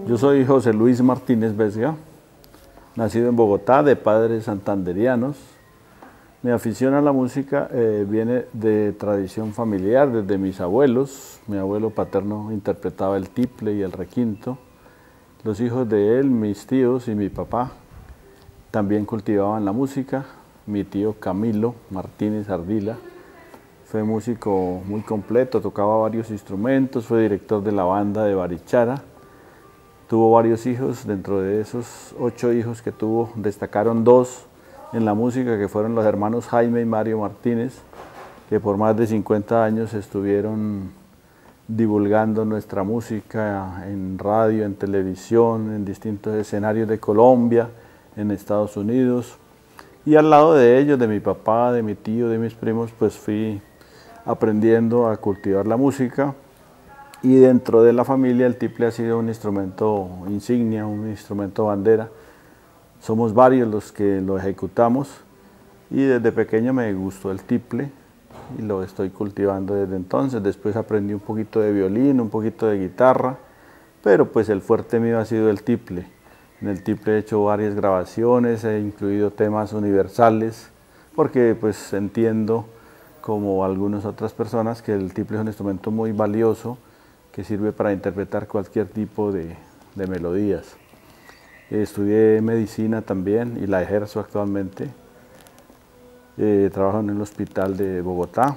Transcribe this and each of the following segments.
Yo soy José Luis Martínez Vesga, nacido en Bogotá, de padres santanderianos. Mi afición a la música viene de tradición familiar, desde mis abuelos. Mi abuelo paterno interpretaba el tiple y el requinto. Los hijos de él, mis tíos y mi papá, también cultivaban la música. Mi tío Camilo Martínez Ardila fue músico muy completo, tocaba varios instrumentos, fue director de la banda de Barichara. Tuvo varios hijos, dentro de esos 8 hijos que tuvo, destacaron 2 en la música, que fueron los hermanos Jaime y Mario Martínez, que por más de 50 años estuvieron divulgando nuestra música en radio, en televisión, en distintos escenarios de Colombia, en Estados Unidos. Y al lado de ellos, de mi papá, de mi tío, de mis primos, pues fui aprendiendo a cultivar la música. Y dentro de la familia el tiple ha sido un instrumento insignia, un instrumento bandera. Somos varios los que lo ejecutamos y desde pequeño me gustó el tiple y lo estoy cultivando desde entonces. Después aprendí un poquito de violín, un poquito de guitarra, pero pues el fuerte mío ha sido el tiple. En el tiple he hecho varias grabaciones, he incluido temas universales, porque pues entiendo, como algunas otras personas, que el tiple es un instrumento muy valioso, que sirve para interpretar cualquier tipo de melodías. Estudié medicina también y la ejerzo actualmente. Trabajo en el hospital de Bogotá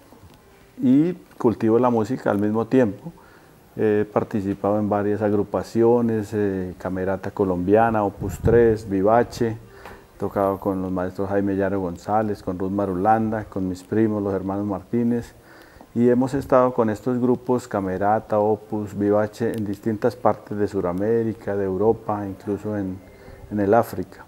y cultivo la música al mismo tiempo. He participado en varias agrupaciones, Camerata Colombiana, Opus 3, Vivace. He tocado con los maestros Jaime Llano González, con Ruth Marulanda, con mis primos, los hermanos Martínez. Y hemos estado con estos grupos, Camerata, Opus, Vivace, en distintas partes de Sudamérica, de Europa, incluso en el África.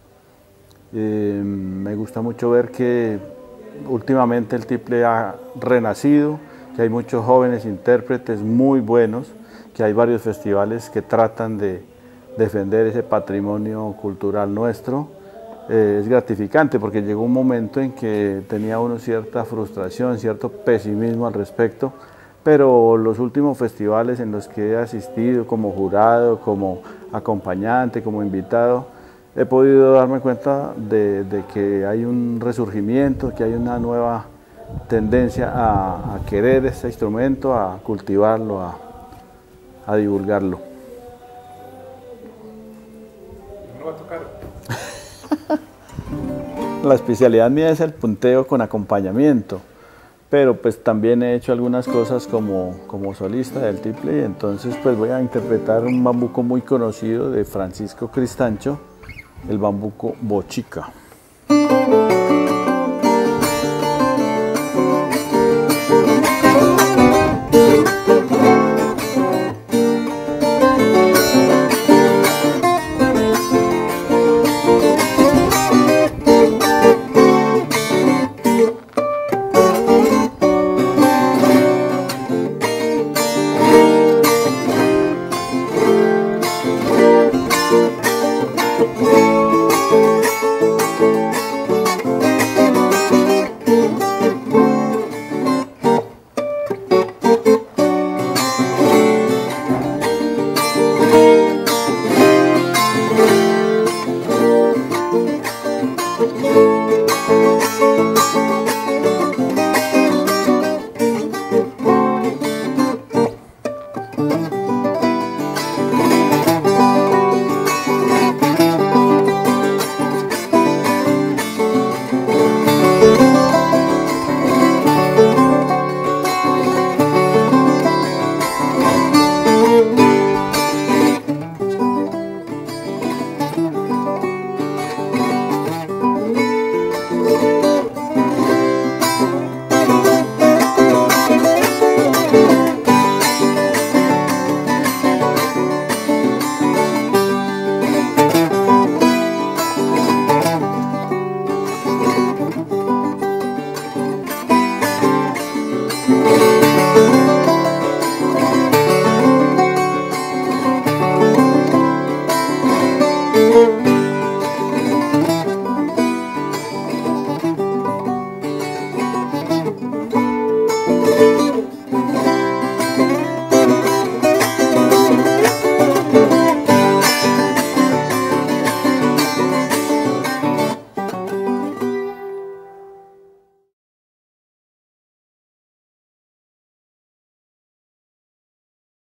Me gusta mucho ver que últimamente el tiple ha renacido, que hay muchos jóvenes intérpretes muy buenos, que hay varios festivales que tratan de defender ese patrimonio cultural nuestro. Es gratificante porque llegó un momento en que tenía uno cierta frustración, cierto pesimismo al respecto, pero los últimos festivales en los que he asistido como jurado, como acompañante, como invitado, he podido darme cuenta de que hay un resurgimiento, que hay una nueva tendencia a querer este instrumento, a cultivarlo, a divulgarlo. ¿No va a tocar? La especialidad mía es el punteo con acompañamiento, pero pues también he hecho algunas cosas como solista del tiple, y entonces pues voy a interpretar un bambuco muy conocido de Francisco Cristancho, el bambuco Bochica.